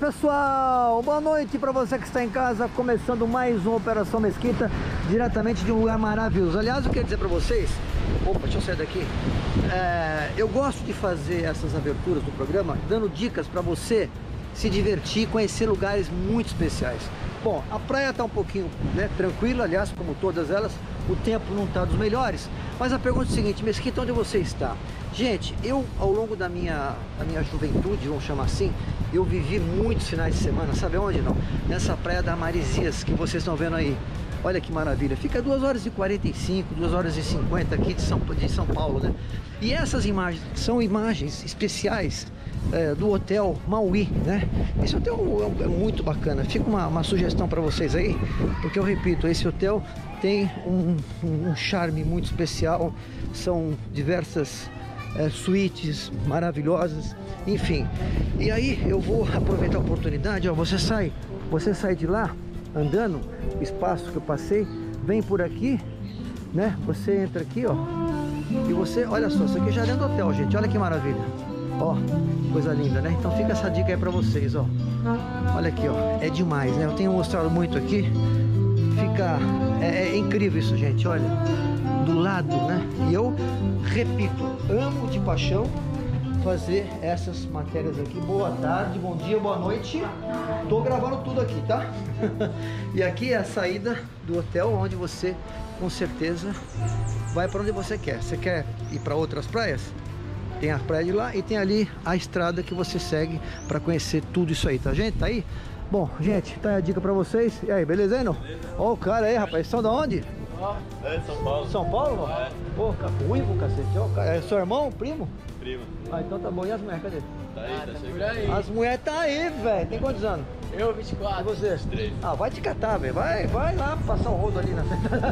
pessoal, boa noite para você que está em casa, começando mais uma Operação Mesquita, diretamente de um lugar maravilhoso. Aliás, eu quero dizer para vocês, opa, deixa eu sair daqui, eu gosto de fazer essas aberturas do programa, dando dicas para você se divertir, conhecer lugares muito especiais. Bom, a praia está um pouquinho tranquila, aliás, como todas elas, o tempo não está dos melhores, mas a pergunta é a seguinte: Mesquita, onde você está? Gente, eu, ao longo da minha juventude, vamos chamar assim, eu vivi muitos finais de semana, sabe onde não? Nessa praia da Maresias, que vocês estão vendo aí. Olha que maravilha, fica 2h45, 2h50 aqui de São Paulo, né? E essas imagens são imagens especiais do Hotel Maui, né? Esse hotel é muito bacana, fica uma sugestão para vocês aí, porque eu repito, esse hotel tem um charme muito especial, são diversas suítes maravilhosas, enfim. E aí eu vou aproveitar a oportunidade, ó, você sai de lá andando, o espaço que eu passei, vem por aqui, né? Você entra aqui, ó, e você, olha só, isso aqui já é dentro do hotel, gente, olha que maravilha. Ó, coisa linda, né? Então fica essa dica aí pra vocês, ó. Olha aqui, ó, é demais, né? Eu tenho mostrado muito aqui, fica, é incrível isso, gente, olha, do lado, né? E eu repito, amo de paixão fazer essas matérias aqui. Boa tarde, bom dia, boa noite. Tô gravando tudo aqui, tá? E aqui é a saída do hotel, onde você, com certeza, vai para onde você quer. Você quer ir para outras praias? Tem a praia de lá e tem ali a estrada que você segue para conhecer tudo isso aí, tá, gente? Tá aí? Bom, gente, tá aí a dica para vocês. E aí, beleza aí, não? Ó o cara aí, rapaz, são da onde? São Paulo. São Paulo? É. Pô, ruivo, cacete. É seu irmão, primo? Primo. Ah, então tá bom. E as mulheres, cadê? Tá aí, tá chegando. Por aí. As mulheres tá aí, velho. Tem quantos anos? Eu, 24. E você? 23. Ah, vai te catar, velho. Vai lá passar um rodo ali na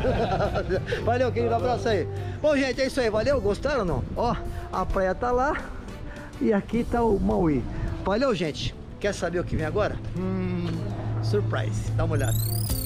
Valeu, querido. Um abraço aí. Bom, gente, é isso aí. Valeu? Gostaram ou não? Ó, a praia tá lá e aqui tá o Maui. Valeu, gente. Quer saber o que vem agora? Surprise. Dá uma olhada.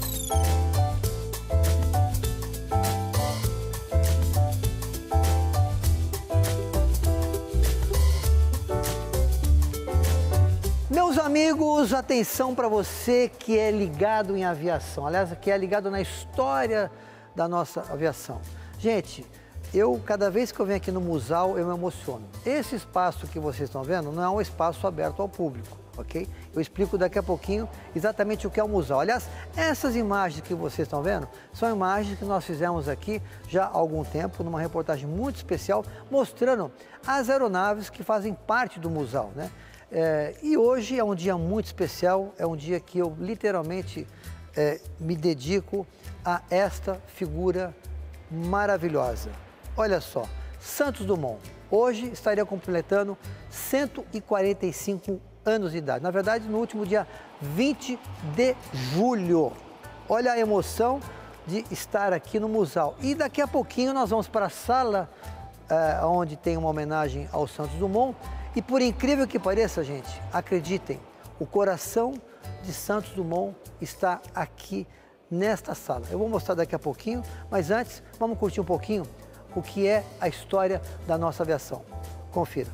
Meus amigos, atenção para você que é ligado em aviação, aliás, que é ligado na história da nossa aviação. Gente, cada vez que eu venho aqui no Musal, eu me emociono. Esse espaço que vocês estão vendo não é um espaço aberto ao público, ok? Eu explico daqui a pouquinho exatamente o que é o Musal. Aliás, essas imagens que vocês estão vendo são imagens que nós fizemos aqui já há algum tempo, numa reportagem muito especial, mostrando as aeronaves que fazem parte do Musal, né? E hoje é um dia muito especial, é um dia que eu literalmente me dedico a esta figura maravilhosa. Olha só, Santos Dumont, hoje estaria completando 145 anos de idade. Na verdade, no último dia 20 de julho. Olha a emoção de estar aqui no Musal. E daqui a pouquinho nós vamos para a sala onde tem uma homenagem ao Santos Dumont. E por incrível que pareça, gente, acreditem, o coração de Santos Dumont está aqui nesta sala. Eu vou mostrar daqui a pouquinho, mas antes vamos curtir um pouquinho o que é a história da nossa aviação. Confira.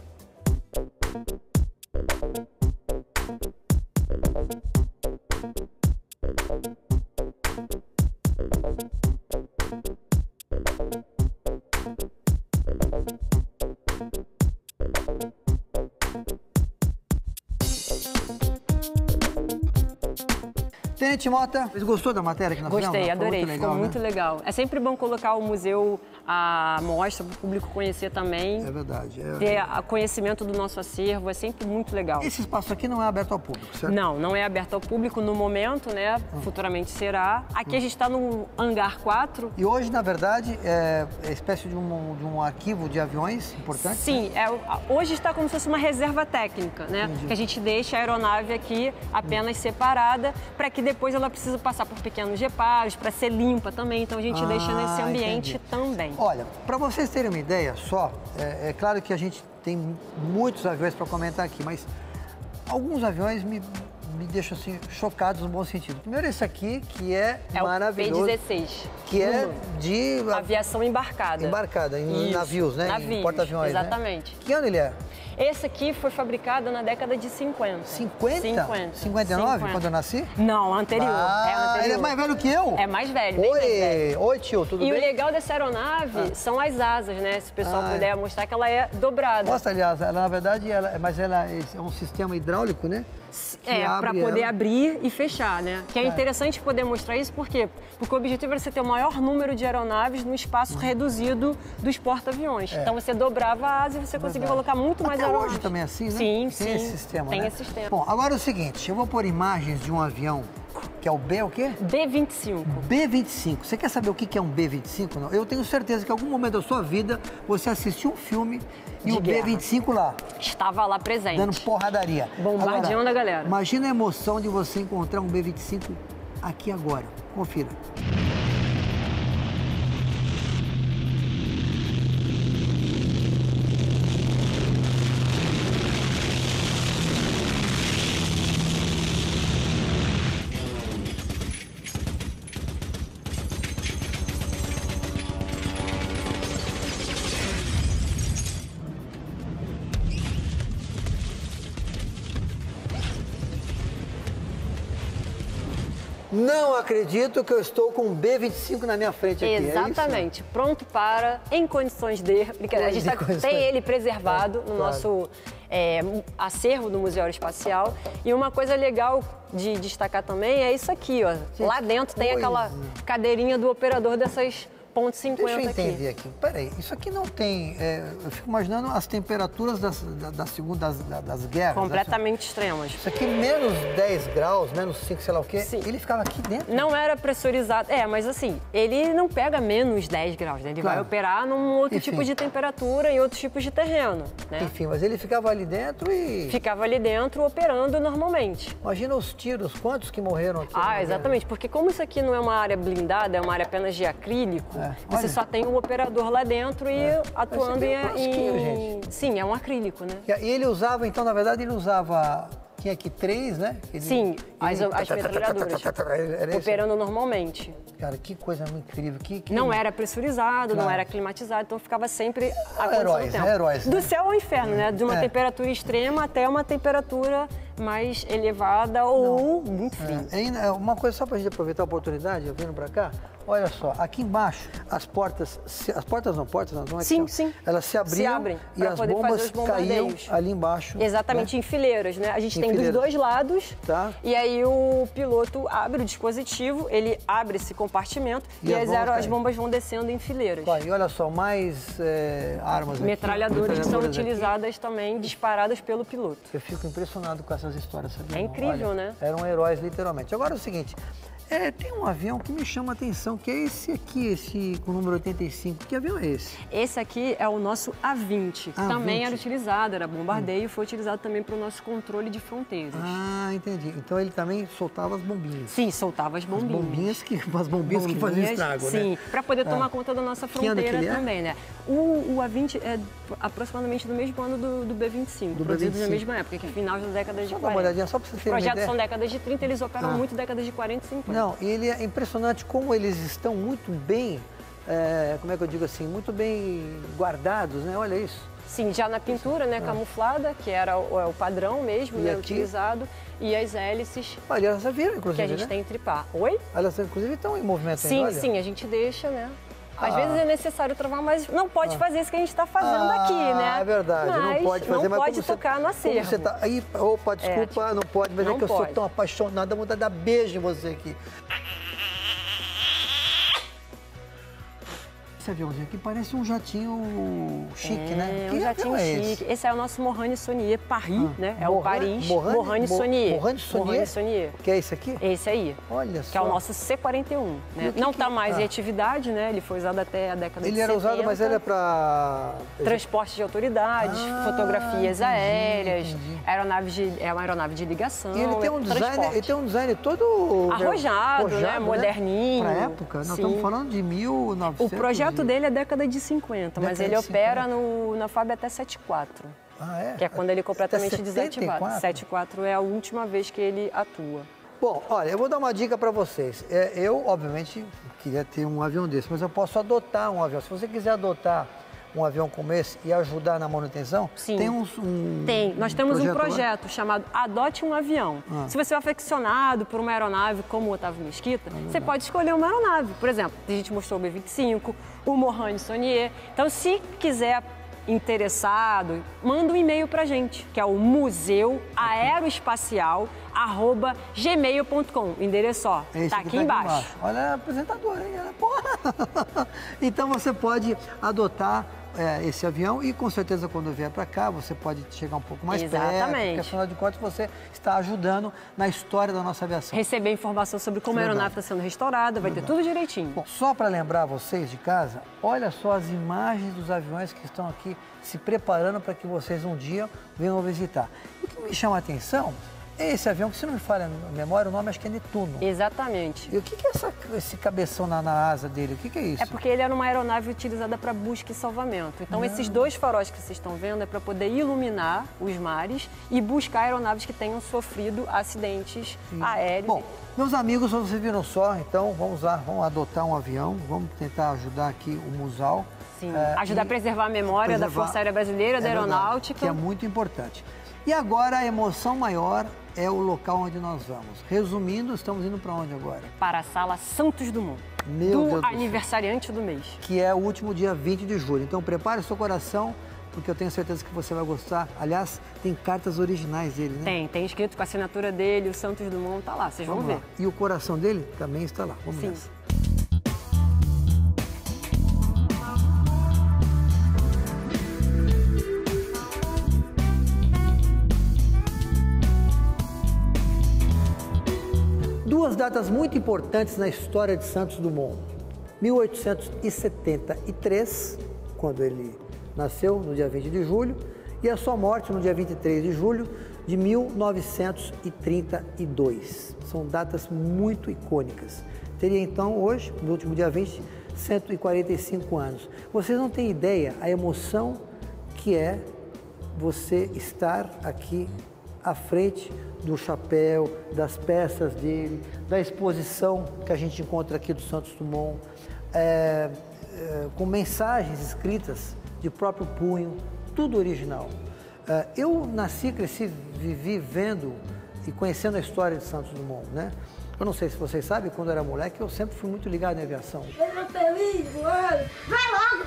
Tenente Mota, você gostou da matéria que nós fizemos? Gostei, adorei, ficou muito né? legal. É sempre bom colocar o museu à mostra para o público conhecer também. É verdade. Ter conhecimento do nosso acervo, é sempre muito legal. Esse espaço aqui não é aberto ao público, certo? Não, não é aberto ao público no momento, né? Futuramente será. Aqui a gente está no hangar 4. E hoje, na verdade, é espécie de um arquivo de aviões importante? Sim, né? Hoje está como se fosse uma reserva técnica, né? Entendi. Que a gente deixa a aeronave aqui apenas separada, para que depois ela precisa passar por pequenos reparos, para ser limpa também. Então a gente deixa nesse ambiente também. Olha, para vocês terem uma ideia só, é claro que a gente tem muitos aviões para comentar aqui, mas alguns aviões me deixam assim chocados no bom sentido. Primeiro esse aqui, que é maravilhoso. O P-16. Que é de... aviação embarcada. Embarcada, em navios, né? Navios, em porta-aviões, exatamente. Né? Que ano ele é? Esse aqui foi fabricado na década de 50. 50? 50. 59, 50. quando eu nasci? Não, anterior. É anterior. Ele é mais velho que eu? É mais velho, bem mais velho. Oi, tio, tudo E bem? o legal dessa aeronave são as asas, né? Se o pessoal puder mostrar que ela é dobrada. Mostra, aliás, ela, na verdade, mas ela é um sistema hidráulico, né? É, para poder abrir e fechar, né? Que é interessante poder mostrar isso, por quê? Porque o objetivo era você ter o maior número de aeronaves no espaço reduzido dos porta-aviões. Então você dobrava a asa e você conseguia colocar muito mais Até aeronaves. hoje também é assim, né? Sim, tem sim. esse sistema, Tem né? esse sistema. Bom, agora é o seguinte, eu vou pôr imagens de um avião, que é o B, o quê? B-25. B-25. Você quer saber o que é um B-25? Não? Eu tenho certeza que em algum momento da sua vida você assistiu um filme e De o guerra. B-25 lá, Estava lá presente. dando porradaria. Bombardeando a galera. Imagina a emoção de você encontrar um B-25 aqui agora. Confira. Não acredito que eu estou com um B-25 na minha frente aqui. Exatamente. Pronto para, em condições de... Brincadeira, a gente tem ele preservado no nosso acervo do Museu Aeroespacial. E uma coisa legal de destacar também é isso aqui, ó. Lá dentro tem aquela cadeirinha do operador dessas ponto 50 Deixa eu aqui. entender aqui. Peraí, isso aqui não tem... eu fico imaginando as temperaturas das guerras. Completamente extremas. Isso aqui menos 10 graus, menos 5, sei lá o quê, Sim. ele ficava aqui dentro? Não era pressurizado. Mas assim, ele não pega menos 10 graus, né? Ele Claro. vai operar num outro Enfim. tipo de temperatura e outros tipos de terreno, né? Enfim, mas ele ficava ali dentro e... Ficava ali dentro operando normalmente. Imagina os tiros, quantos que morreram aqui? Exatamente, porque como isso aqui não é uma área blindada, é uma área apenas de acrílico, você Olha. só tem um operador lá dentro e atuando Esse aqui é um plasquinho, gente. Sim, é um acrílico, né? E ele usava, então, na verdade, ele usava... Tinha aqui 3, né? Sim, as metralhadoras, Era esse? operando normalmente. Cara, que coisa incrível. Não era pressurizado, não Claro. era climatizado, então ficava sempre a condição Heróis, do tempo. heróis, né? Do céu ao inferno, né? De uma temperatura extrema até uma temperatura mais elevada ou muito fria. Uma coisa só pra gente aproveitar a oportunidade, eu vindo pra cá, olha só, aqui embaixo, as portas não é que Sim, chama? sim. Elas se abriam abrem e pra as poder fazer bombas os caíam bombardeios. ali embaixo. Exatamente, né? em fileiras, né? A gente Em tem fileiras. dos dois lados, Tá. e aí o piloto abre o dispositivo, ele abre esse compartimento E e, as bombas as caem. bombas vão descendo em fileiras. Vai, e olha só, mais armas aqui. Metralhadoras que são Metralhadoras aqui. utilizadas também, disparadas pelo piloto. Eu fico impressionado com essas histórias, sabia? É incrível, Olha, né? Eram heróis, literalmente. Agora é o seguinte, tem um avião que me chama a atenção, que é esse aqui, esse com o número 85. Que avião é esse? Esse aqui é o nosso A-20, que também A-20. era utilizado, era bombardeio, foi utilizado também para o nosso controle de fronteiras. Entendi. Então ele também soltava as bombinhas. Sim, soltava as bombinhas. As bombinhas que faziam estrago, né? Sim, para poder tomar conta da nossa Que ano que fronteira ele é? também, né? O A-20 é aproximadamente do mesmo ano do B-25, Do produzido B-25. na mesma época, que é final da década de Só 40. dá uma olhadinha, só para vocês Os terem uma projetos ideia. são décadas de 30, eles operam muito décadas de 40 e 50. Não, e ele é impressionante como eles estão muito bem, como é que eu digo assim, muito bem guardados, né? Olha isso. Sim, já na pintura, né, camuflada, que era o padrão mesmo, E né, aqui? utilizado, e as hélices Olha, elas viram, inclusive, que a gente né? tem tripar. Oi? Elas, inclusive, estão em movimento Sim, ainda, olha. sim, a gente deixa, né? Às vezes é necessário travar, mas não pode fazer isso que a gente está fazendo aqui, né? É verdade, não pode fazer, não mas pode como você- tocar no como acervo. você tá aí, opa, desculpa, não pode, mas não é que eu sou pode. tão apaixonado, dá vontade de dar beijo em você aqui. Esse aviãozinho aqui parece um jatinho chique, né? É um jatinho avião é chique. esse? Esse é o nosso Morane Saunier Paris, né? É o Morane- Paris Morane- Morane Saunier. Morane Saunier? Morane Saunier. Que é esse aqui? Esse aí. Olha só. Que é o nosso C-41, E né? o que Não que- está mais em atividade, né? Ele foi usado até a década de 70. Ele era usado, mas ele é para... Transporte de autoridades, fotografias entendi, aéreas, entendi. é uma aeronave de ligação. E ele tem um design, transporte. ele tem um design todo... Arrojado, né? Moderninho. Pra época, nós Sim. estamos falando de 1900. O projeto dele é década de 50, mas Década ele de opera na FAB até 74. Que é quando ele é completamente Até desativado. 74? 74 é a última vez que ele atua. Bom, olha, eu vou dar uma dica para vocês. Eu, obviamente, queria ter um avião desse, mas eu posso adotar um avião. Se você quiser adotar um avião como esse e ajudar na manutenção? Sim. Tem. Nós temos um projeto chamado Adote um Avião. Se você é aficionado por uma aeronave como o Otávio Mesquita, você pode escolher uma aeronave. Por exemplo, a gente mostrou o B-25, o Morane Saunier. Então, se quiser interessado, manda um e-mail pra gente, que é o museuaeroespacial@gmail.com. O endereço, ó, tá aqui embaixo. Olha a apresentadora, hein? Porra. Então você pode adotar esse avião e com certeza quando vier para cá você pode chegar um pouco mais perto, porque afinal de contas você está ajudando na história da nossa aviação. Receber informação sobre como a aeronave está sendo restaurada, vai ter tudo direitinho. Bom, só para lembrar vocês de casa, olha só as imagens dos aviões que estão aqui se preparando para que vocês um dia venham visitar. O que me chama a atenção é esse avião, que se não me falha a memória, o nome acho que é Netuno. Exatamente. E o que é esse cabeção na asa dele? O que é isso? É porque ele era uma aeronave utilizada para busca e salvamento. Então, esses dois faróis que vocês estão vendo é para poder iluminar os mares e buscar aeronaves que tenham sofrido acidentes aéreos. Bom, meus amigos, vocês viram só, então vamos lá, vamos adotar um avião, vamos tentar ajudar aqui o Musal. Sim, ajudar a preservar a memória da Força Aérea Brasileira, da Aeronáutica. Que é muito importante. E agora a emoção maior é o local onde nós vamos. Resumindo, estamos indo para onde agora? Para a Sala Santos Dumont, do aniversariante do mês. Que é o último dia 20 de julho. Então prepare o seu coração, porque eu tenho certeza que você vai gostar. Aliás, tem cartas originais dele, né? Tem escrito com a assinatura dele, o Santos Dumont tá lá, vocês vão ver. E o coração dele também está lá. Vamos nessa. Duas datas muito importantes na história de Santos Dumont. 1873, quando ele nasceu, no dia 20 de julho, e a sua morte no dia 23 de julho de 1932. São datas muito icônicas. Teria então hoje, no último dia 20, 145 anos. Vocês não têm ideia a emoção que é você estar aqui à frente do chapéu, das peças dele, da exposição que a gente encontra aqui do Santos Dumont, com mensagens escritas de próprio punho, tudo original. Eu nasci, cresci, vivi vendo e conhecendo a história de Santos Dumont, né? Eu não sei se vocês sabem, quando eu era moleque, eu sempre fui muito ligado em aviação. Eu não feliz, mano! Vai logo!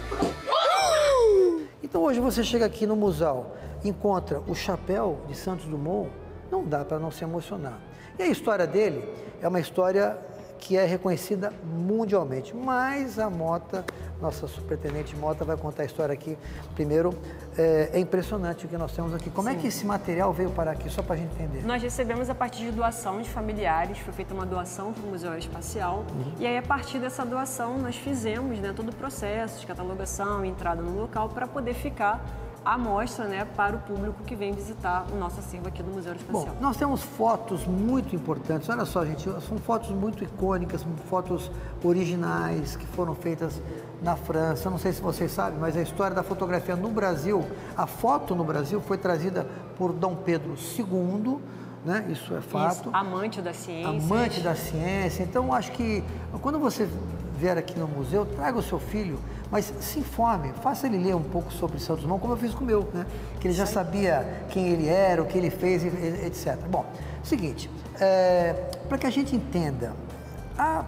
Então hoje você chega aqui no Museu, encontra o chapéu de Santos Dumont, não dá para não se emocionar. E a história dele é uma história que é reconhecida mundialmente, mas a Mota, nossa supertenente Mota, vai contar a história aqui. Primeiro, é impressionante o que nós temos aqui. Como é que esse material veio parar aqui, só para a gente entender? Nós recebemos a partir de doação de familiares, foi feita uma doação para o Museu Aeroespacial, e aí a partir dessa doação nós fizemos todo o processo de catalogação, entrada no local, para poder ficar a mostra, para o público que vem visitar o nosso acervo aqui do Museu Aeroespacial. Bom, nós temos fotos muito importantes. Olha só, gente, são fotos muito icônicas, fotos originais que foram feitas na França. Eu não sei se vocês sabem, mas a história da fotografia no Brasil, a foto no Brasil foi trazida por Dom Pedro II, né? Isso é fato. Isso, amante da ciência. Amante da ciência. Então, acho que quando você vier aqui no museu, traga o seu filho, mas se informe, faça ele ler um pouco sobre Santos Dumont, como eu fiz com o meu, né? Que ele já sabia quem ele era, o que ele fez, etc. Bom, seguinte, para que a gente entenda, há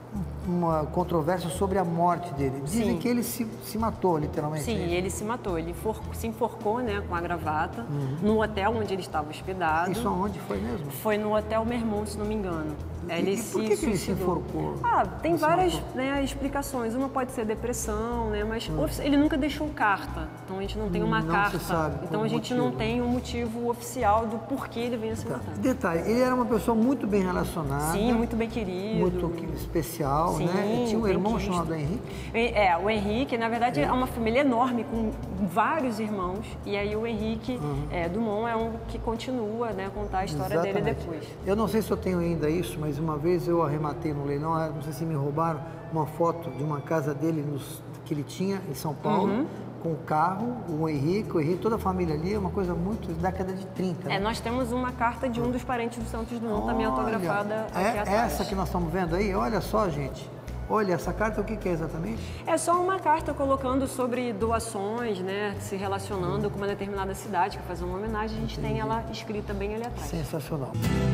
uma controvérsia sobre a morte dele. Dizem que ele se matou, literalmente. Sim, ele se matou. Ele se enforcou, com a gravata, no hotel onde ele estava hospedado. Isso aonde foi mesmo? Foi no Hotel Mermont, se não me engano. Ele por que ele se enforcou? Tem várias explicações. Uma pode ser depressão, mas ele nunca deixou carta. Então a gente não tem uma carta. Se sabe então a gente não tem um motivo oficial do porquê ele venha se matar. Detalhe, ele era uma pessoa muito bem relacionada. Sim, muito bem querido. Muito especial, Sim, né? E tinha um irmão chamado Henrique. O Henrique, na verdade, é uma família enorme, com vários irmãos. E aí o Henrique Dumont é um que continua, a contar a história dele depois. Eu não sei se eu tenho ainda isso, mas uma vez eu arrematei no leilão, não sei se me roubaram, uma foto de uma casa dele que ele tinha em São Paulo, com o carro, o Henrique, toda a família ali, é uma coisa muito década de 30. Né? Nós temos uma carta de um dos parentes do Santos Dumont, também autografada aqui atrás. Essa que nós estamos vendo aí, olha só, gente. Olha, essa carta o que é exatamente? É só uma carta colocando sobre doações, né? Se relacionando com uma determinada cidade, que fazer uma homenagem, a gente tem ela escrita bem ali atrás. Sensacional.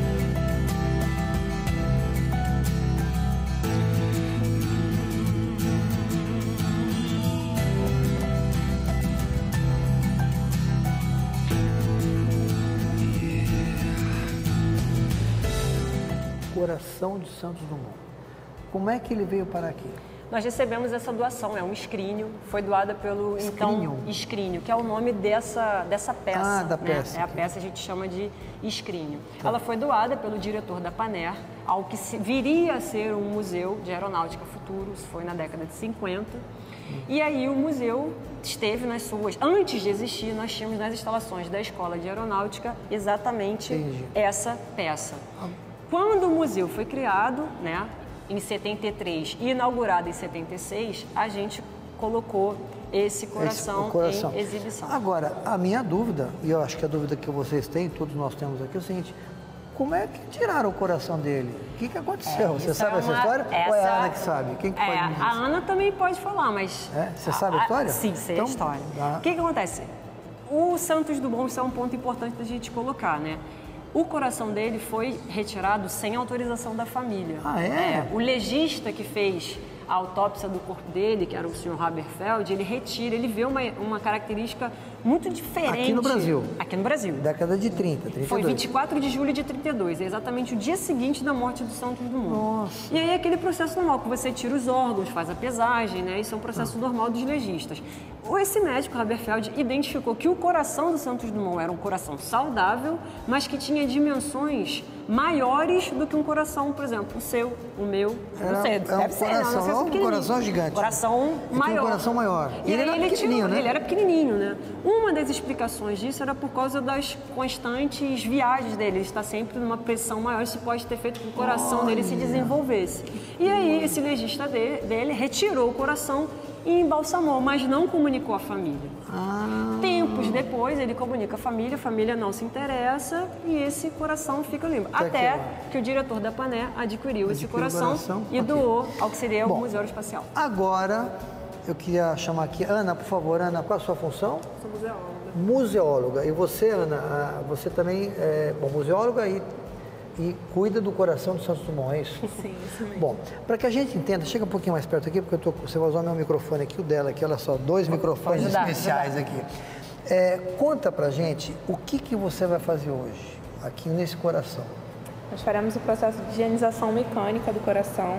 Coração de Santos Dumont. Como é que ele veio parar aqui? Nós recebemos essa doação, é um escrínio, foi doada pelo escrínio, que é o nome dessa peça. Ah, da né? peça. É a peça, a gente chama de escrínio. Tá. Ela foi doada pelo diretor da Panair ao que viria a ser um museu de aeronáutica futuro, isso foi na década de 50. E aí o museu esteve nas suas... Antes de existir, nós tínhamos nas instalações da Escola de Aeronáutica exatamente essa peça. Quando o museu foi criado, né, em 73 e inaugurado em 76, a gente colocou esse coração em exibição. Agora, a minha dúvida, e eu acho que a dúvida que vocês têm, todos nós temos aqui, é o seguinte: como é que tiraram o coração dele? O que aconteceu? Você sabe essa história? Ou é a Ana que sabe? Quem que pode me dizer? A Ana também pode falar, mas... Você sabe a história? Sim, sei então, a história. O que acontece? O Santos Dumont, isso é um ponto importante da gente colocar, né? O coração dele foi retirado sem autorização da família. Ah, é? O legista que fez a autópsia do corpo dele, que era o Sr. Haberfeld, ele retira, ele vê uma característica muito diferente. Aqui no Brasil? Aqui no Brasil. Década de 30, 32. Foi 24 de julho de 32, é exatamente o dia seguinte da morte do Santos Dumont. Nossa. E aí é aquele processo normal, que você tira os órgãos, faz a pesagem, né? Isso é um processo normal dos legistas. Esse médico, Haberfeld, identificou que o coração do Santos Dumont era um coração saudável, mas que tinha dimensões maiores do que um coração, por exemplo, o seu, o meu, não sei, deve ser, não, um coração gigante. Coração maior. Um coração maior. E ele era pequenininho, né? Ele era pequenininho, né? Uma das explicações disso era por causa das constantes viagens dele. Ele está sempre numa pressão maior. Isso pode ter feito com que o coração dele se desenvolvesse. E aí, esse legista dele retirou o coração e embalsamou, mas não comunicou à família. Tempos depois, ele comunica à família, a família não se interessa e esse coração fica limpo. Até que o diretor da Panair adquiriu esse coração e doou ao que seria o Museu Aeroespacial. Agora, eu queria chamar aqui, Ana, por favor. Ana, qual a sua função? Sou museóloga. Museóloga. E você, Ana, você também é museóloga e cuida do coração do Santos Dumont, é isso? Sim, isso mesmo. Bom, para que a gente entenda, chega um pouquinho mais perto aqui, porque você vai usar o meu microfone aqui, o dela aqui, olha só, 2 microfones especiais aqui. Conta pra gente o que você vai fazer hoje, aqui nesse coração. Nós faremos o processo de higienização mecânica do coração.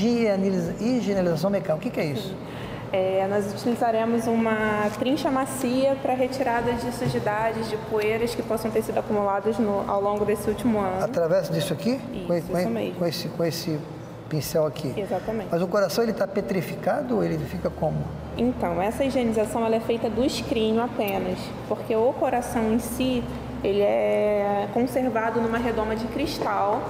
Higienização mecânica, o que é isso? Nós utilizaremos uma trincha macia para retirada de sujidades, de poeiras que possam ter sido acumuladas ao longo desse último ano. Através disso aqui? Isso mesmo. Com esse pincel aqui? Exatamente. Mas o coração, ele está petrificado ou ele fica como? Então, essa higienização ela é feita do escrínio apenas, porque o coração em si, ele é conservado numa redoma de cristal,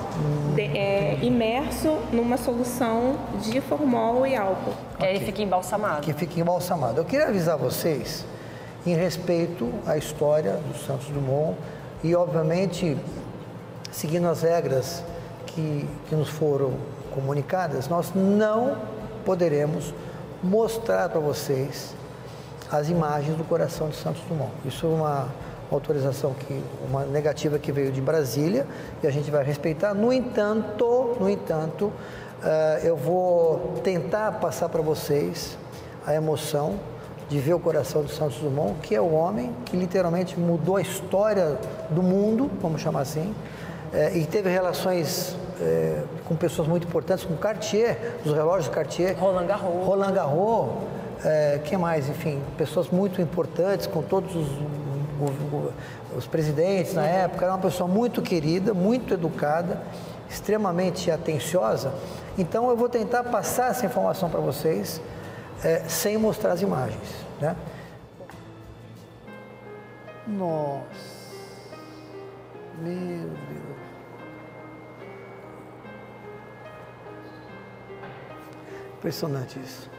imerso numa solução de formol e álcool. Okay. Ele fica embalsamado. Que fica embalsamado. Eu queria avisar vocês, em respeito à história do Santos Dumont e, obviamente, seguindo as regras que nos foram comunicadas, nós não poderemos mostrar para vocês as imagens do coração de Santos Dumont. Isso é uma autorização, uma negativa que veio de Brasília e a gente vai respeitar. No entanto, eu vou tentar passar para vocês a emoção de ver o coração de Santos Dumont, que é o homem que literalmente mudou a história do mundo, vamos chamar assim, e teve relações com pessoas muito importantes, com Cartier, os relógios Cartier, Roland Garros, que mais, enfim, pessoas muito importantes, com todos os presidentes na época. Era uma pessoa muito querida, muito educada, extremamente atenciosa. Então eu vou tentar passar essa informação para vocês sem mostrar as imagens, né? Nossa, meu Deus. Impressionante isso.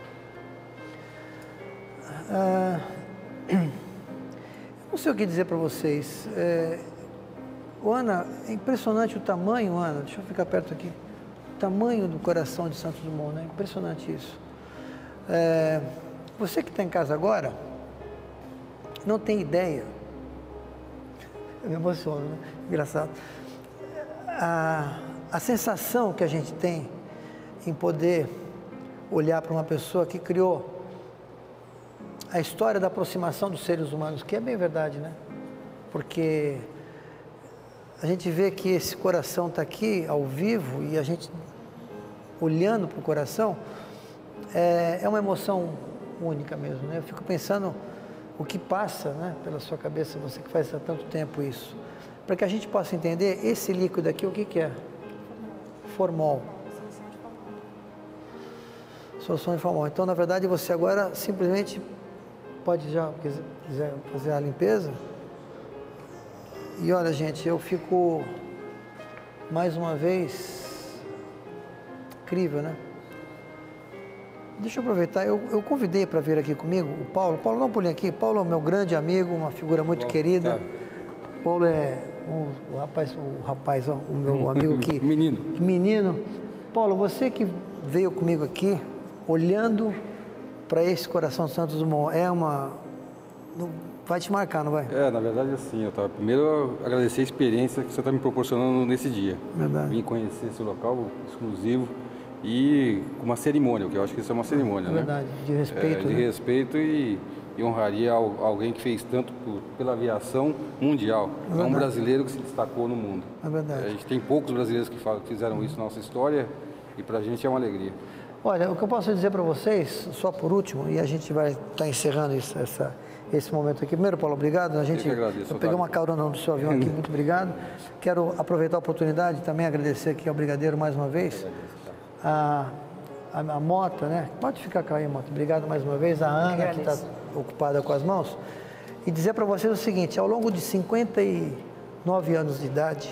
Não sei o que dizer para vocês. Ana, é impressionante o tamanho, Ana. Deixa eu ficar perto aqui. tamanho do coração de Santos Dumont, né? Impressionante isso. Você que está em casa agora, não tem ideia, eu me emociono, né? Engraçado. A sensação que a gente tem em poder olhar para uma pessoa que criou a história da aproximação dos seres humanos, que é bem verdade, né? Porque a gente vê que esse coração está aqui ao vivo e a gente olhando para o coração é uma emoção única mesmo, né? Eu fico pensando o que passa, né, pela sua cabeça, você que faz há tanto tempo isso, para que a gente possa entender esse líquido aqui, o que que é? Formol. Solução de formol. Então, na verdade, você agora simplesmente pode já, quiser fazer a limpeza. E olha, gente, eu fico mais uma vez incrível, né? Deixa eu aproveitar, eu convidei para vir aqui comigo o Paulo. Paulo, dá um pulinho aqui. Paulo é meu grande amigo, uma figura muito querida. Paulo é o rapaz, ó, o meu amigo aqui. Menino. Paulo, você que veio comigo aqui, olhando para esse coração de Santos Dumont, vai te marcar, não vai? Na verdade, assim, primeiro agradecer a experiência que você está me proporcionando nesse dia. Verdade. Vim conhecer esse local exclusivo e com uma cerimônia, que eu acho que isso é uma cerimônia, verdade, né? De respeito. De respeito e honraria alguém que fez tanto pela aviação mundial. É um brasileiro que se destacou no mundo. É verdade. A gente tem poucos brasileiros que fizeram isso na nossa história e para a gente é uma alegria. Olha, o que eu posso dizer para vocês, só por último, e a gente vai estar encerrando esse momento aqui. Primeiro, Paulo, obrigado. Eu peguei uma carona no seu avião aqui, muito obrigado. Quero aproveitar a oportunidade e também agradecer aqui ao Brigadeiro mais uma vez. A Mota, né? Pode ficar aí, Mota. Obrigado mais uma vez. A Ana, que está ocupada com as mãos. E dizer para vocês o seguinte, ao longo de 59 anos de idade,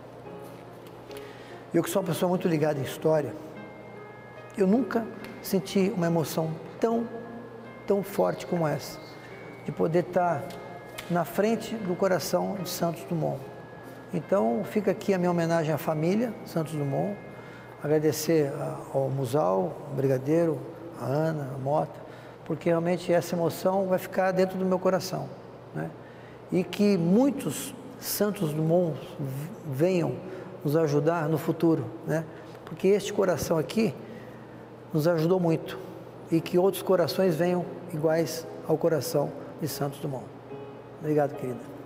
eu que sou uma pessoa muito ligada em história, eu nunca senti uma emoção tão forte como essa, de poder estar na frente do coração de Santos Dumont. Então, fica aqui a minha homenagem à família Santos Dumont, agradecer ao Musal, ao Brigadeiro, a Ana, a Mota, porque realmente essa emoção vai ficar dentro do meu coração, né? E que muitos Santos Dumont venham nos ajudar no futuro, né? Porque este coração aqui nos ajudou muito e que outros corações venham iguais ao coração de Santos Dumont. Obrigado, querida.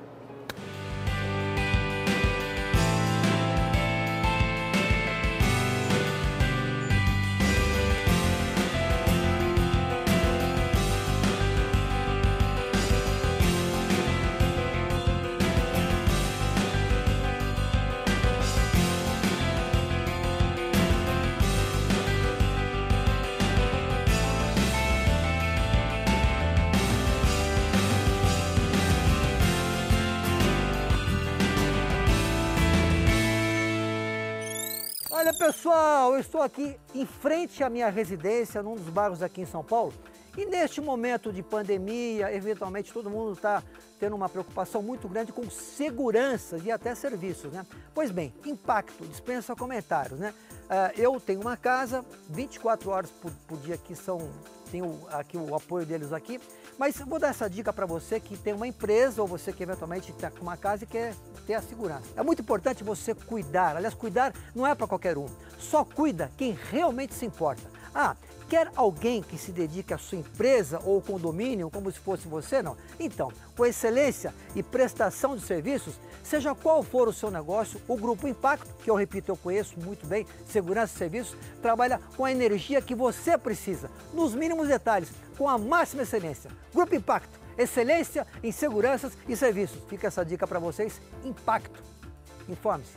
Olha, pessoal, eu estou aqui em frente à minha residência, num dos bairros aqui em São Paulo, e neste momento de pandemia, eventualmente todo mundo está tendo uma preocupação muito grande com seguranças e até serviços, né? Pois bem, Impacto dispensa comentários, né? Eu tenho uma casa, 24 horas por dia que tenho aqui o apoio deles aqui, mas eu vou dar essa dica para você que tem uma empresa ou você que eventualmente está com uma casa e quer ter a segurança. É muito importante você cuidar, aliás, cuidar não é para qualquer um, só cuida quem realmente se importa. Quer alguém que se dedique à sua empresa ou condomínio como se fosse você? Não. Então, com excelência e prestação de serviços, seja qual for o seu negócio, o Grupo Impacto, que eu repito, eu conheço muito bem, segurança e serviços, trabalha com a energia que você precisa, nos mínimos detalhes, com a máxima excelência. Grupo Impacto, excelência em seguranças e serviços. Fica essa dica para vocês, Impacto. Informe-se.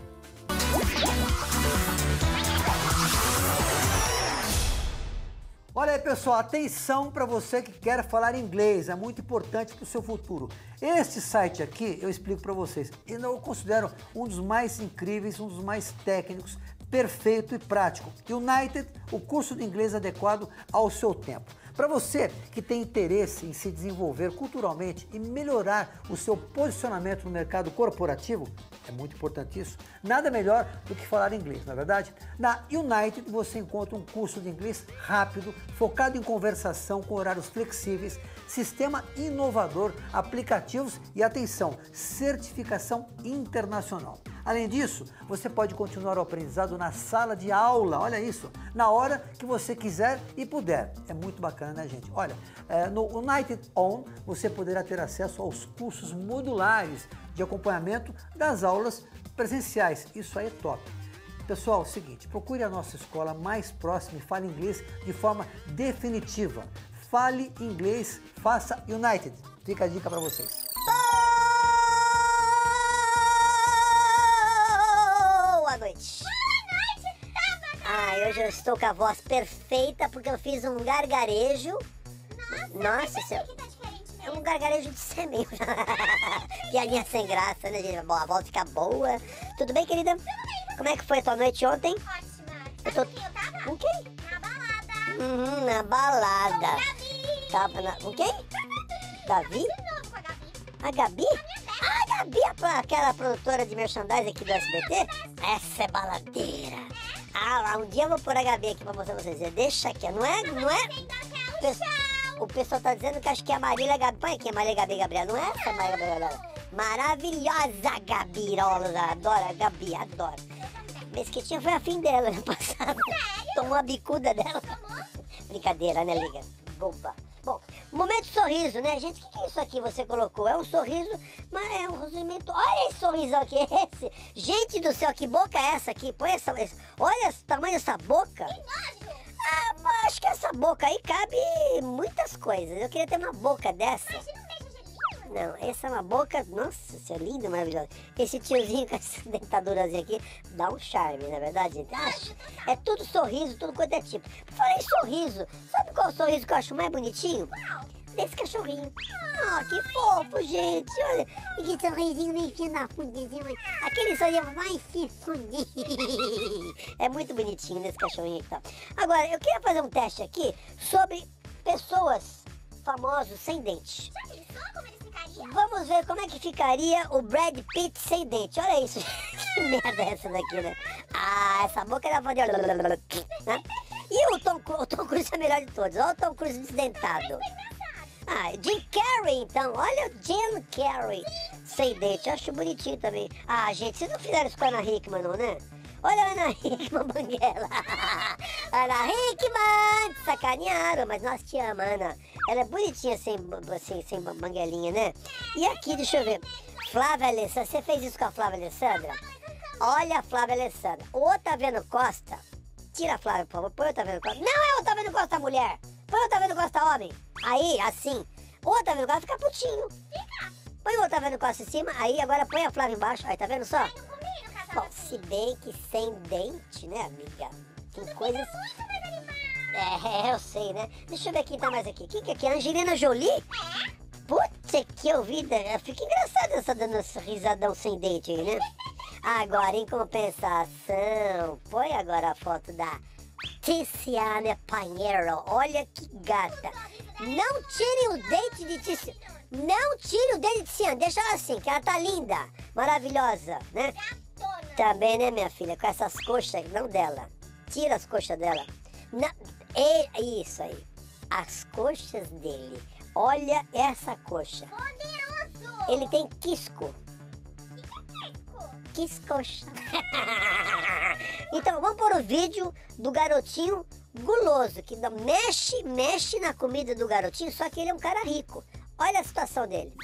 Olha aí, pessoal, atenção para você que quer falar inglês, é muito importante para o seu futuro. Este site aqui, eu explico para vocês, eu considero um dos mais incríveis, um dos mais técnicos, perfeito e prático. United, o curso de inglês adequado ao seu tempo. Para você que tem interesse em se desenvolver culturalmente e melhorar o seu posicionamento no mercado corporativo, é muito importante isso, nada melhor do que falar inglês, não é verdade? Na United você encontra um curso de inglês rápido, focado em conversação com horários flexíveis, sistema inovador, aplicativos e, atenção, certificação internacional. Além disso, você pode continuar o aprendizado na sala de aula, olha isso, na hora que você quiser e puder. É muito bacana, né, gente? Olha, no United On você poderá ter acesso aos cursos modulares de acompanhamento das aulas presenciais. Isso aí é top. Pessoal, é o seguinte, procure a nossa escola mais próxima e fale inglês de forma definitiva. Fale inglês, faça United. Fica a dica para vocês. Boa noite. Hoje eu estou com a voz perfeita porque eu fiz um gargarejo. Nossa, isso é um gargarejo de semente. Piadinha sem graça, né, gente? A voz fica boa. Tudo bem, querida? Como é que foi a tua noite ontem? Ótima. Com quem? Na balada. Na balada. Tava com quem? Davi? De novo com a Gabi. A Gabi? A Gabi, aquela produtora de merchandising aqui do SBT? Essa é baladeira. Um dia eu vou pôr a Gabi aqui pra mostrar pra vocês. Deixa aqui, não é? O pessoal tá dizendo que acho que é a Marília Gabi. Põe aqui a Marília Gabi Gabriela. Não é essa a Marília Gabriela? Maravilhosa Gabirosa. Adoro a Gabi, adoro. Mesquitinha foi afim dela no passado. Tomou a bicuda dela. Brincadeira, né, liga? Boba. Bom, momento sorriso, né, gente? O que é isso aqui que você colocou? É um sorriso, mas é um sorrimento. Olha esse sorrisão aqui, esse. Gente do céu, que boca é essa aqui? Põe essa. Olha o tamanho dessa boca. Acho que essa boca aí cabe muitas coisas. Eu queria ter uma boca dessa. Não, essa é uma boca, nossa, isso é lindo, maravilhoso. Esse tiozinho com essa dentadurazinha aqui dá um charme, na verdade, gente. É tudo sorriso, tudo quanto é tipo. Por falar em sorriso, sabe qual sorriso que eu acho mais bonitinho? Desse cachorrinho. Que fofo, gente. Olha, que sorrisinho meio na fundinha. Aquele sorriso vai se fundir. É muito bonitinho desse cachorrinho e tal. Agora, eu queria fazer um teste aqui sobre pessoas famosos sem dente. Vamos ver como é que ficaria o Brad Pitt sem dente. Olha isso. Que merda é essa daqui, né? Essa boca era pra... né? E o Tom Cruise é o melhor de todos. Olha o Tom Cruise desdentado. Jim Carrey, então. Olha o Jim Carrey sem dente. Eu acho bonitinho também. Gente, vocês não fizeram isso com a Ana Hickman, não, né? Olha a Ana Hickman, banguela. Ana Hickman, te sacanearam, mas nós te amamos, Ana. Ela é bonitinha sem banguelinha, né? E aqui, deixa eu ver. Flávia Alessandra, você fez isso com a Flávia Alessandra? Olha a Flávia Alessandra. O Otaviano Costa, tira a Flávia, por favor, põe o Otaviano Costa. Não é o Otaviano Costa mulher, põe o Otaviano Costa homem. Aí, assim, o Otaviano Costa fica putinho. Põe o Otaviano Costa em cima, aí agora põe a Flávia embaixo. Aí, tá vendo só? Bom, se bem que sem dente, né, amiga? Tem coisas... eu sei, né? Deixa eu ver quem tá mais aqui. Quem que é aqui? Angelina Jolie? Putz, que ouvida. Fica engraçado essa dando esse risadão sem dente aí, né? Agora, em compensação, põe agora a foto da Tiziana Pinheiro. Olha que gata. Não tirem o dente de Tiziana. Não tire o dente de Tiziana. Deixa ela assim, que ela tá linda. Maravilhosa, né? Também, né, minha filha? Com essas coxas, não dela. Tira as coxas dela. Isso aí. As coxas dele. Olha essa coxa. Poderoso! Ele tem quisco. Quiscoxa. Então, vamos pôr o vídeo do garotinho guloso, que mexe na comida do garotinho, só que ele é um cara rico. Olha a situação dele.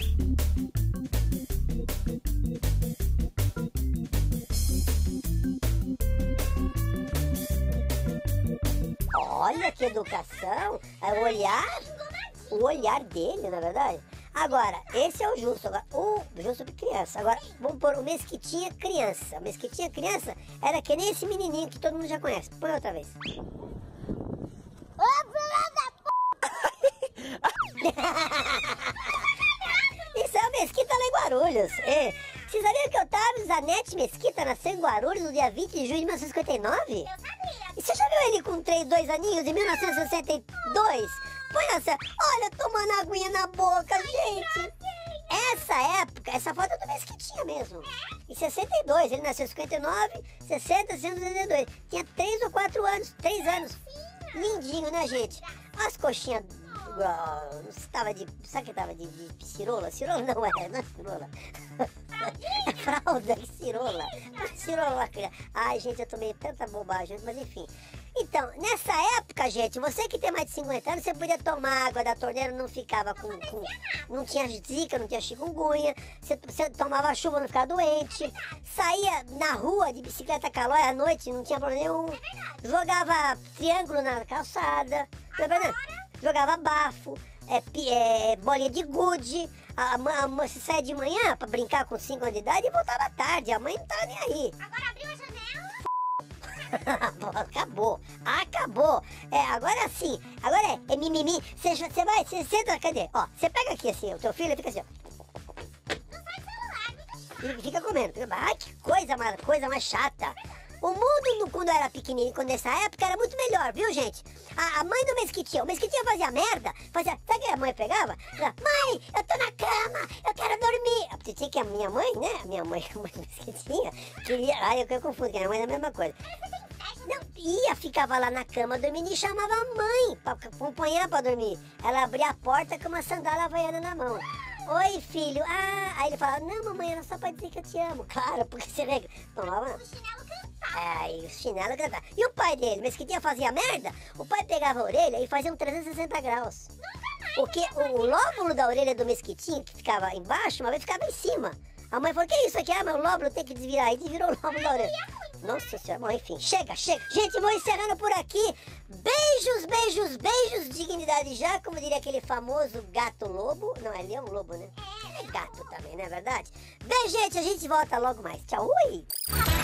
Olha que educação, o olhar dele, na verdade. Agora, esse é o Justo, agora, o Justo de criança. Agora, vamos pôr o Mesquitinha criança. O Mesquitinha criança era que nem esse menininho que todo mundo já conhece. Põe outra vez. Ô, filha da Isso é o Mesquita lá em Guarulhos. Vocês sabiam que Otávio Zanetti Mesquita nasceu em Guarulhos no dia 20 de junho de 1959? Eu sabia. E você já viu ele com 2 aninhos, em 1962? Põe essa. Olha, tomando aguinha na boca, gente. Essa época, essa foto é do Mesquitinha mesmo. Em 62, ele nasceu em 59, 60, 62. Tinha 3 ou 4 anos, 3 anos. Lindinho, né, gente? As coxinhas, tava de, sabe que tava de cirola? Cirola não é cirola. É fralda, cirola. Cirola. Ai, gente, eu tomei tanta bobagem, mas enfim. Então, nessa época, gente, você que tem mais de 50 anos, você podia tomar água da torneira, não ficava não tinha zika, não tinha chikungunya, você tomava chuva, não ficava doente, saía na rua de bicicleta calói à noite, não tinha problema nenhum, jogava triângulo na calçada, jogava bafo, bolinha de gude, você saia de manhã pra brincar com 5 anos de idade e voltava à tarde, a mãe não tava nem aí. Agora abriu a janela. Acabou. Agora sim, agora é mimimi. Você senta, cadê? Ó, você pega aqui assim, o teu filho fica assim, ó. Não sai celular, muito chato. E fica comendo. Ai, que coisa mais chata. O mundo, quando era pequenininho, quando nessa época, era muito melhor, viu, gente? A mãe do Mesquitinha, o Mesquitinha fazia merda, sabe o que a mãe pegava? Mãe, eu tô na cama, eu quero dormir. Tinha que a minha mãe, né? A mãe do Mesquitinha, queria... Ai, eu confundo, que a minha mãe é a mesma coisa. Não, ficava lá na cama dormindo e chamava a mãe pra acompanhar pra dormir. Ela abria a porta com uma sandália havaiana na mão. Oi, filho. Aí ele falava, não, mamãe, era só pra dizer que eu te amo. Claro, porque você lembra? Tomava... O chinelo cantava. E o chinelo cantava. E o pai dele, Mesquitinha fazia merda, o pai pegava a orelha e fazia um 360 graus. Porque o lóbulo da orelha do Mesquitinha, que ficava embaixo, uma vez ficava em cima. A mãe falou, que isso aqui? Meu lóbulo tem que desvirar. E desvirou o lóbulo da orelha. Nossa senhora, bom, enfim, chega. Gente, vou encerrando por aqui. Beijos, dignidade já, como diria aquele famoso gato lobo. Não, é leão lobo, né? É gato também, não é verdade? Beijo, gente, a gente volta logo mais. Tchau, ui!